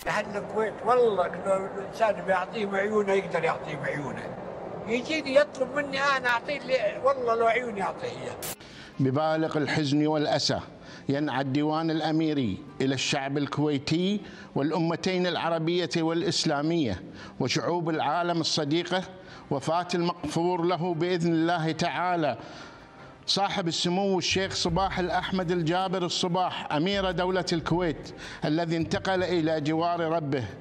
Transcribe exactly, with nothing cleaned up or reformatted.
أهل الكويت والله لو الإنسان بيعطيهم عيونه يقدر يعطيهم عيونه، يجيني يطلب مني أنا أعطيه والله لو عيوني أعطيه إياه. ببالغ الحزن والأسى ينعى الديوان الأميري إلى الشعب الكويتي والأمتين العربية والإسلامية وشعوب العالم الصديقة وفاة المغفور له بإذن الله تعالى صاحب السمو الشيخ صباح الأحمد الجابر الصباح أمير دولة الكويت، الذي انتقل إلى جوار ربه